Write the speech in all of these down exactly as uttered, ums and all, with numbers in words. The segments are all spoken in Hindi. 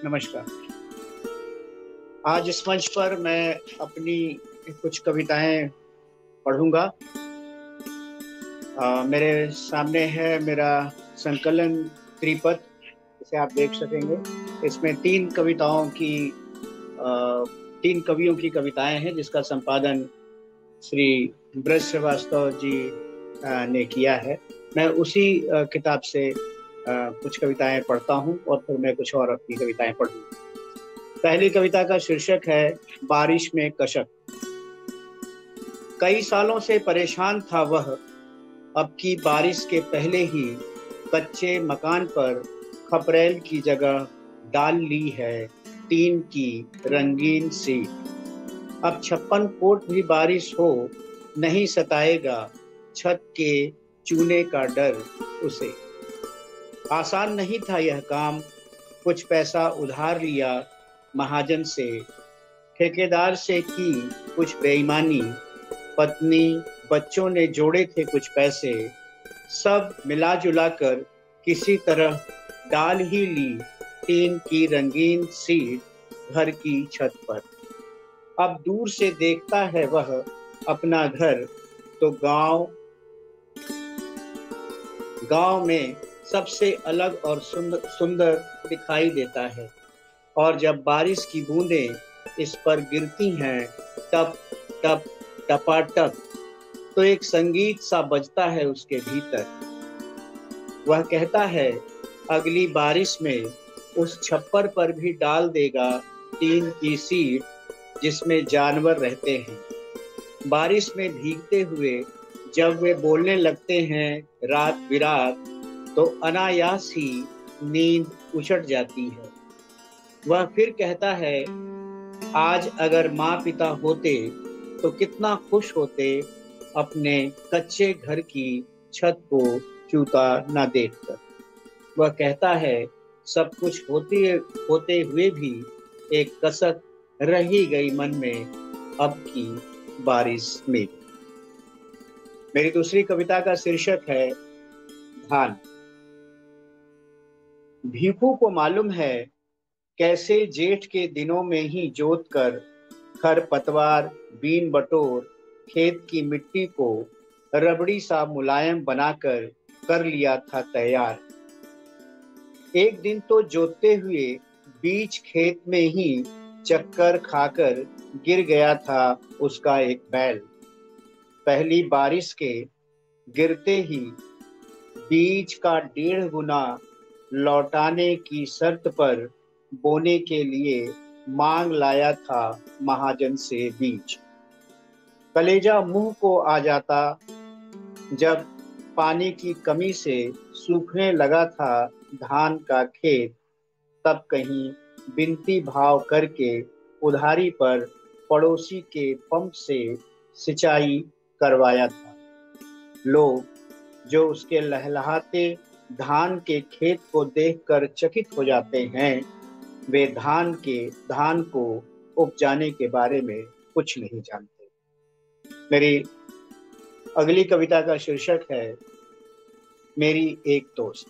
नमस्कार। आज इस मंच पर मैं अपनी कुछ कविताएं पढ़ूंगा। अ, मेरे सामने है मेरा संकलन त्रिपद, इसे आप देख सकेंगे। इसमें तीन कविताओं की अ, तीन कवियों की कविताएं हैं, जिसका संपादन श्री ब्रज श्रीवास्तव जी अ, ने किया है। मैं उसी अ, किताब से अ, कुछ कविताएं पढ़ता हूं और फिर मैं कुछ और अपनी कविताएं पढ़ूंगा। पहली कविता का शीर्षक है बारिश में कशक। कई सालों से परेशान था वह, अब की बारिश के पहले ही कच्चे मकान पर खपरेल की जगह डाल ली है टीन की रंगीन सीट। अब छप्पन कोट भी बारिश हो नहीं सताएगा छत के चूने का डर उसे। आसान नहीं था यह काम, कुछ पैसा उधार लिया महाजन से, ठेकेदार से की कुछ बेईमानी, पत्नी बच्चों ने जोड़े थे कुछ पैसे, सब मिला जुला कर किसी तरह डाल ही ली टीन की रंगीन सीट घर की छत पर। अब दूर से देखता है वह अपना घर तो गांव गांव में सबसे अलग और सुंदर सुंदर दिखाई देता है। और जब बारिश की बूंदें इस पर गिरती हैं टप टप टपाटप, तो एक संगीत सा बजता है उसके भीतर। वह कहता है अगली बारिश में उस छप्पर पर भी डाल देगा टीन की सीट जिसमें जानवर रहते हैं। बारिश में भीगते हुए जब वे बोलने लगते हैं रात बिरात, तो अनायास ही नींद उछट जाती है। वह फिर कहता है आज अगर माँ पिता होते तो कितना खुश होते अपने कच्चे घर की छत को चूता न देखकर। वह कहता है सब कुछ होते होते हुए भी एक कसक रह ही गई मन में अब की बारिश में। मेरी दूसरी कविता का शीर्षक है धान। भीखू को मालूम है कैसे जेठ के दिनों में ही जोत कर खर पतवार बीन बटोर खेत की मिट्टी को रबड़ी सा मुलायम बनाकर कर लिया था तैयार। एक दिन तो जोतते हुए बीच खेत में ही चक्कर खाकर गिर गया था उसका एक बैल। पहली बारिश के गिरते ही बीज का डेढ़ गुना लौटाने की शर्त पर बोने के लिए मांग लाया था महाजन से बीज। कलेजा मुंह को आ जाता जब पानी की कमी से सूखने लगा था धान का खेत। तब कहीं बिनती भाव करके उधारी पर पड़ोसी के पंप से सिंचाई करवाया था। लोग जो उसके लहलहाते धान के खेत को देखकर चकित हो जाते हैं, वे धान के धान को उपजाने के बारे में कुछ नहीं जानते। मेरी अगली कविता का शीर्षक है मेरी एक दोस्त।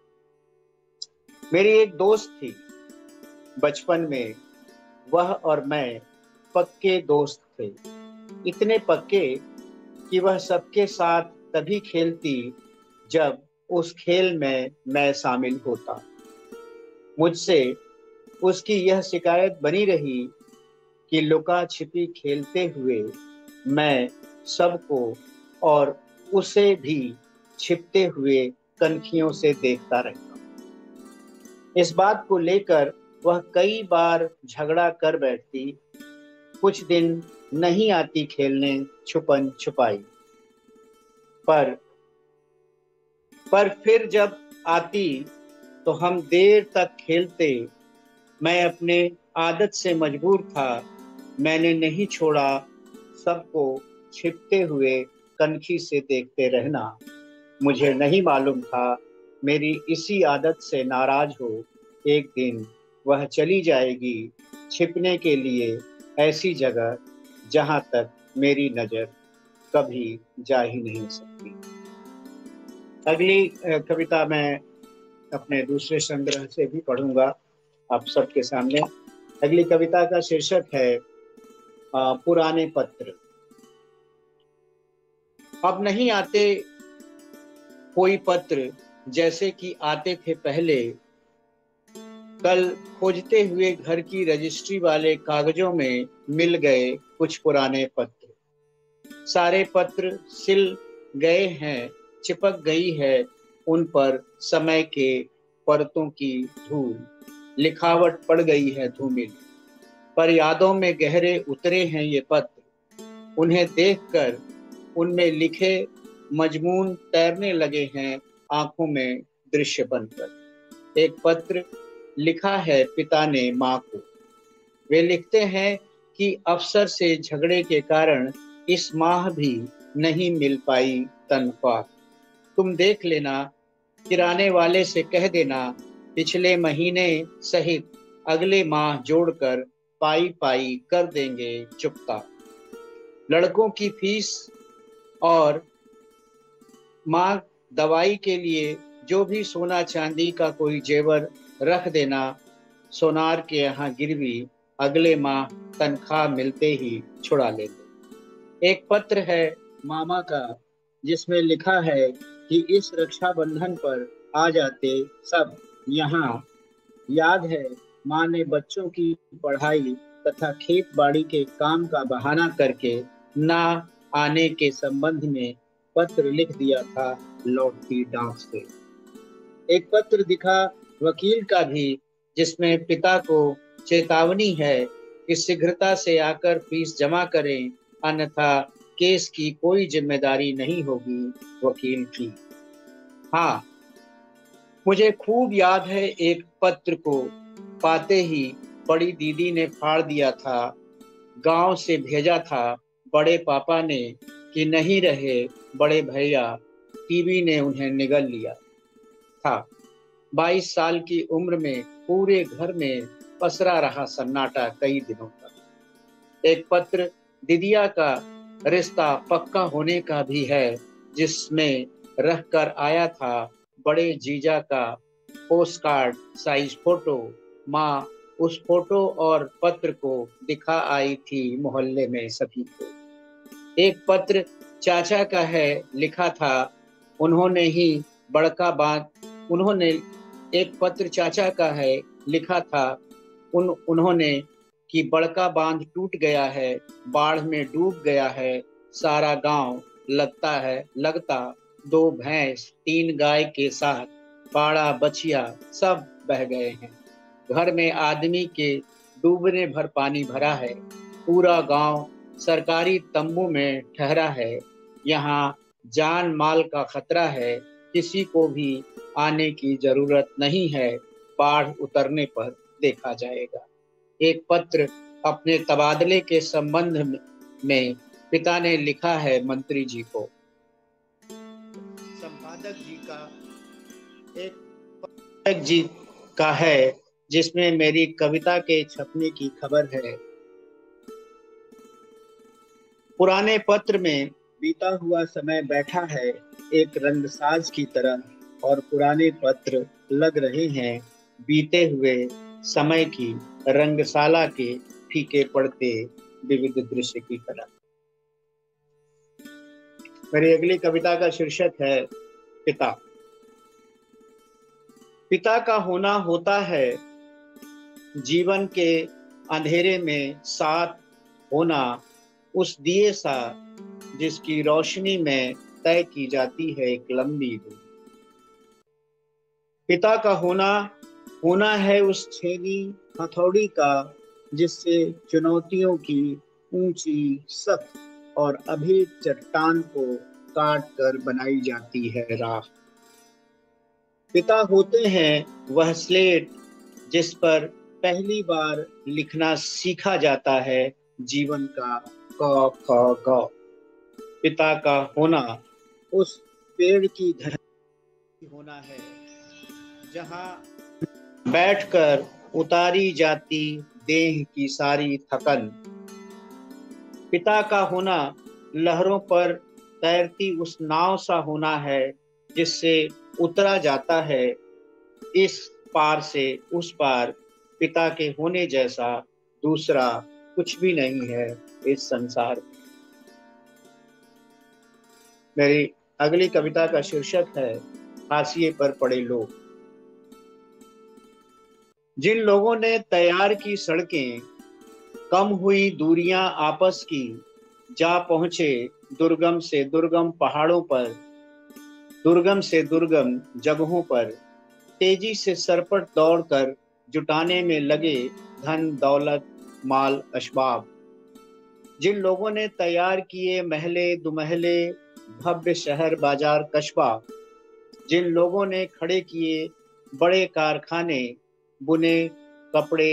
मेरी एक दोस्त थी बचपन में, वह और मैं पक्के दोस्त थे। इतने पक्के कि वह सबके साथ तभी खेलती जब उस खेल में मैं शामिल होता। मुझसे उसकी यह शिकायत बनी रही कि लुका छिपी खेलते हुए मैं सबको और उसे भी छिपते हुए कनखियों से देखता रहता। इस बात को लेकर वह कई बार झगड़ा कर बैठती। कुछ दिन नहीं आती खेलने छुपन छुपाई, पर पर फिर जब आती तो हम देर तक खेलते। मैं अपने आदत से मजबूर था, मैंने नहीं छोड़ा सबको छिपते हुए कनखी से देखते रहना। मुझे नहीं मालूम था मेरी इसी आदत से नाराज हो एक दिन वह चली जाएगी छिपने के लिए ऐसी जगह जहां तक मेरी नजर कभी जा ही नहीं सकती। अगली कविता मैं अपने दूसरे संग्रह से भी पढ़ूंगा। आप सबके सामने। अगली कविता का शीर्षक है आ, पुराने पत्र। अब नहीं आते कोई पत्र जैसे कि आते थे पहले। कल खोजते हुए घर की रजिस्ट्री वाले कागजों में मिल गए कुछ पुराने पत्र। सारे पत्र सिल गए हैं, चिपक गई है उन पर समय के परतों की धूल। लिखावट पड़ गई है धूमिल, पर यादों में गहरे उतरे हैं ये पत्र। उन्हें देखकर उनमें लिखे मजमून तैरने लगे हैं आंखों में दृश्य बनकर। एक पत्र लिखा है पिता ने माँ को। वे लिखते हैं कि अफसर से झगड़े के कारण इस माह भी नहीं मिल पाई तनख्वाह। तुम देख लेना, किराने वाले से कह देना, पिछले महीने सहित अगले माह जोड़कर पाई पाई कर देंगे चुकता। लड़कों की फीस और माँ दवाई के लिए जो भी सोना चांदी का कोई जेवर रख देना, सोनार के यहाँ गिरवी अगले माह तनख्वाह मिलते ही छुड़ा लेंगे। एक पत्र है मामा का जिसमें लिखा है कि इस रक्षाबंधन पर आ जाते सब यहाँ। याद है माँ ने बच्चों की पढ़ाई तथा खेत बाड़ी के काम का बहाना करके ना आने के संबंध में पत्र लिख दिया था लौटती डाक से। एक पत्र दिखा वकील का भी जिसमें पिता को चेतावनी है कि शीघ्रता से आकर फीस जमा करें, अन्यथा केस की कोई जिम्मेदारी नहीं होगी वकील की। हाँ, मुझे खूब याद है एक पत्र को पाते ही बड़ी दीदी ने फाड़ दिया था। गांव से भेजा था बड़े पापा ने कि नहीं रहे बड़े भैया, टीवी ने उन्हें निगल लिया था। बाईस साल की उम्र में पूरे घर में पसरा रहा सन्नाटा कई दिनों तक। एक पत्र दीदिया का रिश्ता पक्का होने का भी है जिसमें रख कर आया था बड़े जीजा का पोस्ट कार्ड साइज फोटो। माँ उस फोटो और पत्र को दिखा आई थी मोहल्ले में सभी को। एक पत्र चाचा का है, लिखा था उन्होंने ही बड़का बांध उन्होंने एक पत्र चाचा का है, लिखा था उन उन्होंने कि बड़का बांध टूट गया है, बाढ़ में डूब गया है सारा गांव। लगता है लगता दो भैंस तीन गाय के साथ पाड़ा बछिया सब बह गए हैं। घर में आदमी के डूबने भर पानी भरा है। पूरा गांव सरकारी तंबू में ठहरा है। यहाँ जान माल का खतरा है, किसी को भी आने की जरूरत नहीं है, बाढ़ उतरने पर देखा जाएगा। एक पत्र अपने तबादले के संबंध में पिता ने लिखा है मंत्री जी को। संपादक जी का एक संपादक जी का है जिसमें मेरी कविता के छपने की खबर है। पुराने पत्र में बीता हुआ समय बैठा है एक रंगसाज की तरह, और पुराने पत्र लग रहे हैं बीते हुए समय की रंगशाला के फीके पड़ते विविध दृश्य की तरह। मेरी अगली कविता का शीर्षक है पिता। पिता का होना होता है जीवन के अंधेरे में साथ होना, उस दिए सा जिसकी रोशनी में तय की जाती है एक लंबी दूरी। पिता का होना होना है उस छेनी हथौड़ी का जिससे चुनौतियों की ऊंची सख्त और अभी चट्टान को काट कर बनाई जाती है राह। पिता होते हैं वह स्लेट जिस पर पहली बार लिखना सीखा जाता है जीवन का क ख ग। पिता का होना उस पेड़ की धरती होना है जहाँ बैठकर उतारी जाती देह की सारी थकन। पिता का होना लहरों पर तैरती उस नाव सा होना है जिससे उतरा जाता है इस पार से उस पार पिता के होने जैसा दूसरा कुछ भी नहीं है इस संसार में। मेरी अगली कविता का शीर्षक है हाशिए पर पड़े लोग। जिन लोगों ने तैयार की सड़कें, कम हुई दूरियां आपस की, जा पहुंचे दुर्गम से दुर्गम पहाड़ों पर, दुर्गम से दुर्गम जगहों पर, तेजी से सरपट दौड़कर जुटाने में लगे धन दौलत माल असबाब। जिन लोगों ने तैयार किए महले दुमहले, भव्य शहर बाजार कस्बा, जिन लोगों ने खड़े किए बड़े कारखाने, बुने कपड़े,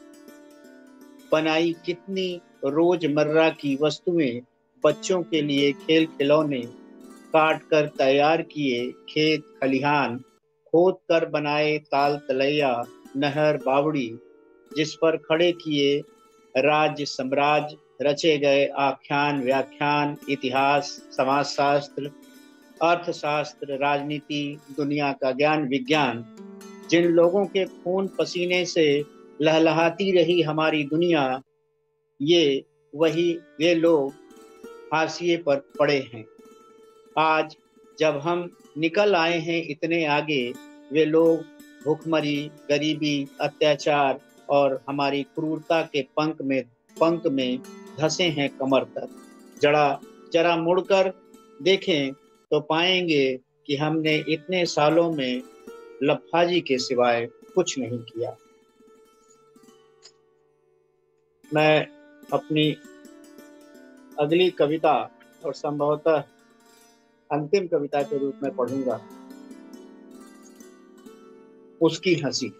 बनाई कितनी रोजमर्रा की वस्तुएं, बच्चों के लिए खेल खिलौने, काट कर तैयार किए खेत खलिहान, खोद कर बनाए ताल तलैया नहर बावड़ी, जिस पर खड़े किए राज्य साम्राज्य, रचे गए आख्यान व्याख्यान इतिहास समाजशास्त्र अर्थशास्त्र राजनीति दुनिया का ज्ञान विज्ञान। जिन लोगों के खून पसीने से लहलहाती रही हमारी दुनिया, ये वही वे लोग हाशिए पर पड़े हैं। आज जब हम निकल आए हैं इतने आगे, वे लोग भूखमरी गरीबी अत्याचार और हमारी क्रूरता के पंख में पंख में धंसे हैं कमर तक। जरा जरा मुड़कर देखें तो पाएंगे कि हमने इतने सालों में लफाजी के सिवाय कुछ नहीं किया। मैं अपनी अगली कविता और संभवतः अंतिम कविता के रूप में पढ़ूंगा उसकी हंसी।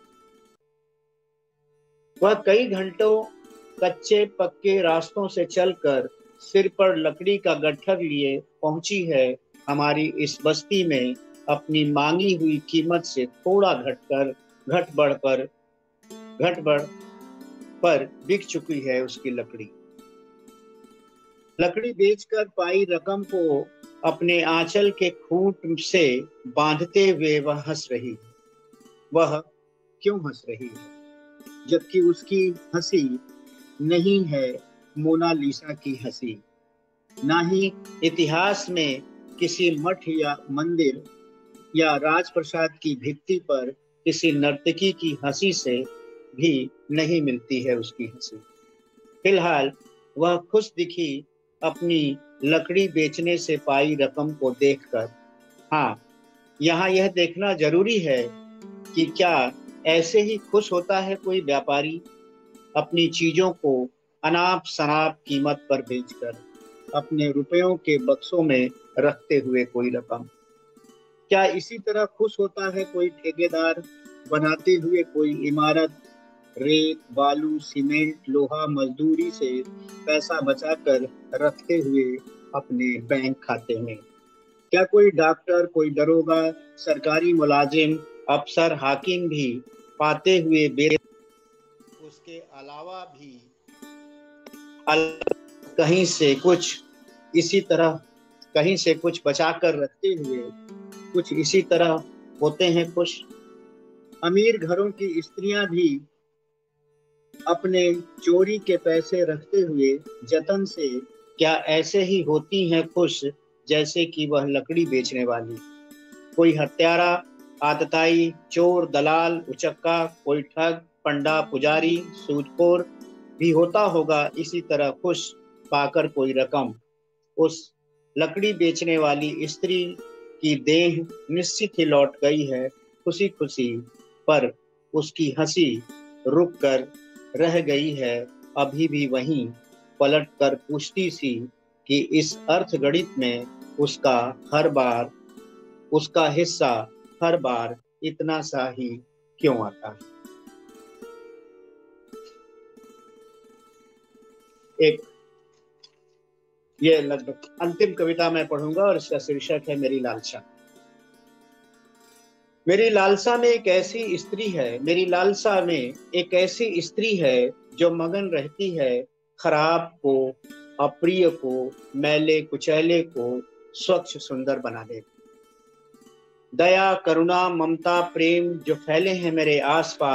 वह कई घंटों कच्चे पक्के रास्तों से चलकर सिर पर लकड़ी का गट्ठर लिए पहुंची है हमारी इस बस्ती में, अपनी मांगी हुई कीमत से थोड़ा घटकर घट बढ़ पर घट बढ़ पर बिक चुकी है उसकी लकड़ी। लकड़ी बेचकर पाई रकम को अपने आंचल के खूंट से बांधते हुए वह हंस रही है। वह क्यों हंस रही है जबकि उसकी हंसी नहीं है मोनालिसा की हंसी, ना ही इतिहास में किसी मठ या मंदिर या राजप्रसाद की भित्ति पर किसी नर्तकी की हंसी से भी नहीं मिलती है उसकी हंसी। फिलहाल वह खुश दिखी अपनी लकड़ी बेचने से पाई रकम को देखकर। हाँ, यहाँ यह देखना जरूरी है कि क्या ऐसे ही खुश होता है कोई व्यापारी अपनी चीजों को अनाप शनाप कीमत पर बेचकर, अपने रुपयों के बक्सों में रखते हुए कोई रकम। क्या इसी तरह खुश होता है कोई ठेकेदार बनाते हुए कोई इमारत, रेत बालू सीमेंट लोहा मजदूरी से पैसा बचाकर रखते हुए अपने बैंक खाते में? क्या कोई डॉक्टर कोई दरोगा सरकारी मुलाजिम अफसर हाकिम भी पाते हुए बेरे उसके अलावा भी कहीं से कुछ इसी तरह कहीं से कुछ बचाकर रखते हुए कुछ इसी तरह होते हैं खुश? अमीर घरों की स्त्रियां भी अपने चोरी के पैसे रखते हुए जतन से क्या ऐसे ही होती हैं खुश जैसे कि वह लकड़ी बेचने वाली? कोई हत्यारा आतताई चोर दलाल उचक्का कोई ठग पंडा पुजारी सूदखोर भी होता होगा इसी तरह खुश पाकर कोई रकम। उस लकड़ी बेचने वाली स्त्री की देह निश्चित ही लौट गई है खुशी खुशी, पर उसकी हंसी रुक कर रह गई है अभी भी वहीं पलट कर पूछती सी कि इस अर्थ गणित में उसका हर बार उसका हिस्सा हर बार इतना सा ही क्यों आता है। एक ये लगभग अंतिम कविता मैं पढ़ूंगा और इसका शीर्षक है मेरी लालसा। मेरी लालसा में एक ऐसी स्त्री है मेरी लालसा में एक ऐसी स्त्री है जो मगन रहती है खराब को अप्रिय को मैले कुचैले को स्वच्छ सुंदर बनाने। दया करुणा ममता प्रेम जो फैले हैं मेरे आसपास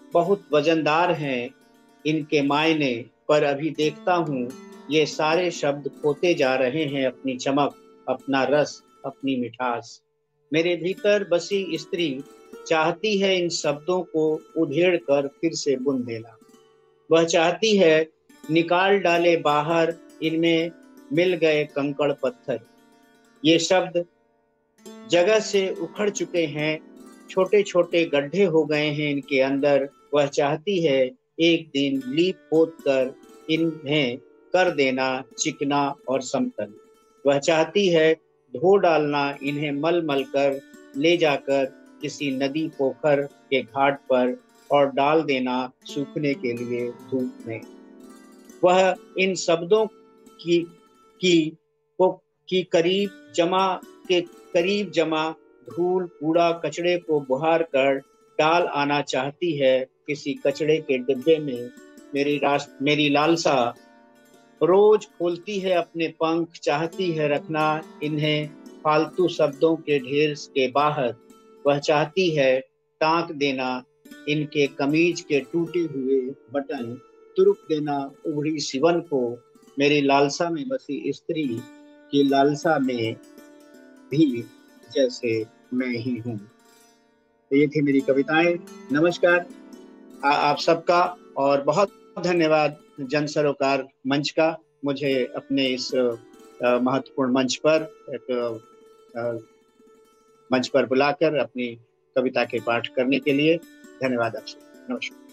बहुत वजनदार हैं इनके मायने, पर अभी देखता हूँ ये सारे शब्द खोते जा रहे हैं अपनी चमक, अपना रस, अपनी मिठास। मेरे भीतर बसी स्त्री चाहती है इन शब्दों को उधेड़ कर फिर से बुन देना। वह चाहती है निकाल डाले बाहर इनमें मिल गए कंकड़ पत्थर। ये शब्द जगह से उखड़ चुके हैं, छोटे छोटे गड्ढे हो गए हैं इनके अंदर। वह चाहती है एक दिन लीप पोत कर इन्हें कर देना चिकना और समतल। वह चाहती है धो डालना इन्हें मल मल कर ले जाकर किसी नदी पोखर के घाट पर और डाल देना सूखने के लिए धूप में। वह इन शब्दों की की को की करीब जमा के करीब जमा धूल कूड़ा कचड़े को बुहार कर डाल आना चाहती है किसी कचड़े के डिब्बे में। मेरी रास मेरी लालसा रोज खोलती है अपने पंख, चाहती है रखना इन्हें फालतू शब्दों के ढेर के बाहर। वह चाहती है टाँक देना इनके कमीज के टूटे हुए बटन, तुरुक देना उभरी सिवन को। मेरी लालसा में बसी स्त्री की लालसा में भी जैसे मैं ही हूँ। तो ये थी मेरी कविताएं। नमस्कार आ, आप सबका, और बहुत धन्यवाद जन सरोकार मंच का, मुझे अपने इस आ, महत्वपूर्ण मंच पर एक आ, मंच पर बुलाकर अपनी कविता के पाठ करने के लिए। धन्यवाद आपसे। नमस्कार।